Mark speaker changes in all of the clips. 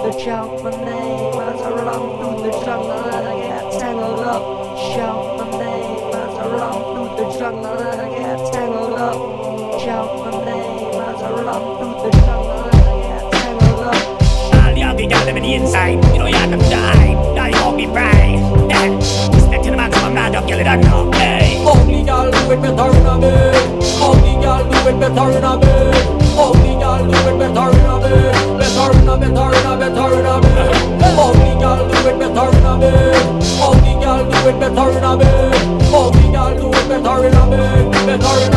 Speaker 1: the shout my name as I run through the jungle and I get tangled up. Shout my name as I run through the jungle and I get tangled up. Shout my name as I run through the jungle and I get tangled up.
Speaker 2: All the ugly girls them in the inside, you know you have them die, now you won't be pride. Respect to the maximum, now don't get it done. Hey,
Speaker 3: ugly girl do it better in a bed. Ugly girl do it better in a bed. Ugly girl do it better in a bed. Better in a bed. Ugly girl do it better in a bed. Ugly girl do it better in a bed. Ugly girl do it better in a bed. Better in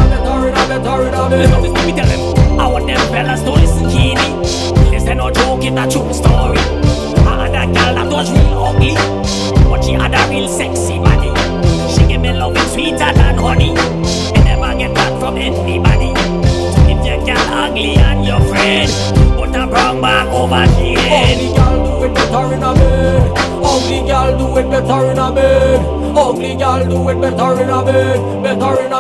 Speaker 3: a bed.
Speaker 2: listen, let me tell them. I want them fellas to listen keenly. This ain't no joke, it's a true story. I had a girl that was real ugly, but she had a real sexy body. She gave me loving sweeter than honey. I never get that from anybody. So if your girl ugly and your friend, put a brown back over the head.
Speaker 3: Ugly girl do it better in a bed. Ugly girl do it better in a bed. Ugly girl do it better in a bed. Better in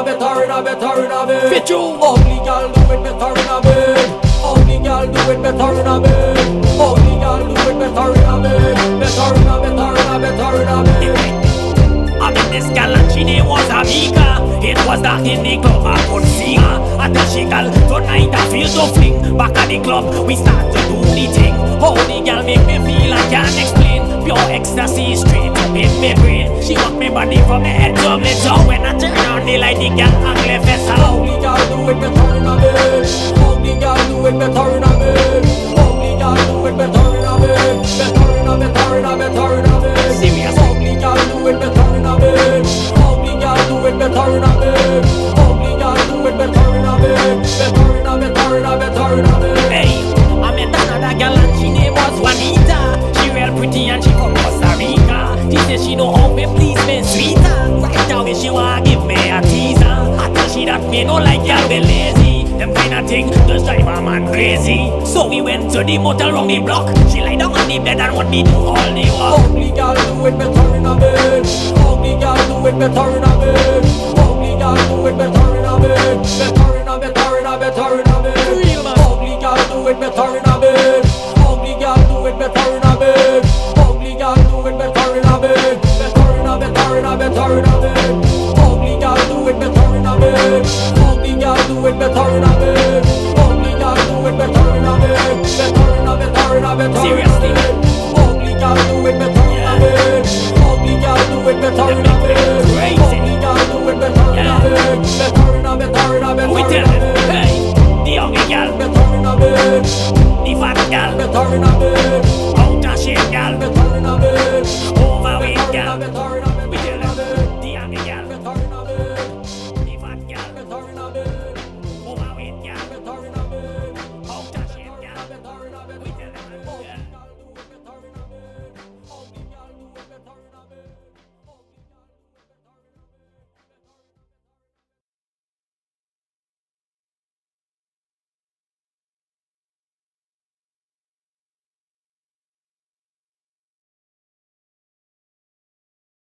Speaker 3: a bed.
Speaker 2: Fit you.
Speaker 3: Ugly girl do it better in a bed. Ugly girl do it better in a bed. Ugly girl do it better in a bed. Better in a bed.
Speaker 2: I met this girl and she name was Amika. It was dark in the club, I couldn't see her. Until she called tonight I feel to fling. Back at the club, we start to do the thing. How the girl make me feel I can't explain. Pure ecstasy straight up in my brain. She walk me body from the head to my toe. When I turn on the light, the girl ugly face out.
Speaker 3: Ugly girl do it better in a bed. Ugly girl do it better in a bed. Ugly girl do it better in a bed. Better in a bed.
Speaker 2: Serious.
Speaker 3: Ugly girl do it better in a bed. Ugly girl do it better in a bed. Ugly girl do it better in a bed. Better in a bed.
Speaker 2: Hey, I met another girl and she name was Juanita. She real pretty and she from Costa Rica. She said she know how to please me sweeter. Right away she wanna give me a teaser. I tell she that me no like girl be lazy. Them kind of thing just drive a man crazy. So we went to the motel round the block. She lie down on the bed and want me do all the work.
Speaker 3: Ugly girl do it better in a bed. Ugly girl do it better in a bed. Ugly girl do it better in a bed. Better in a bed.
Speaker 2: Real man.
Speaker 3: Ugly girl do it better in a bed. Ugly girl do it better in a bed. Ugly girl do it better in a bed. Better in a bed. Ugly girl do it better in a bed. Ugly girl do it better in a bed.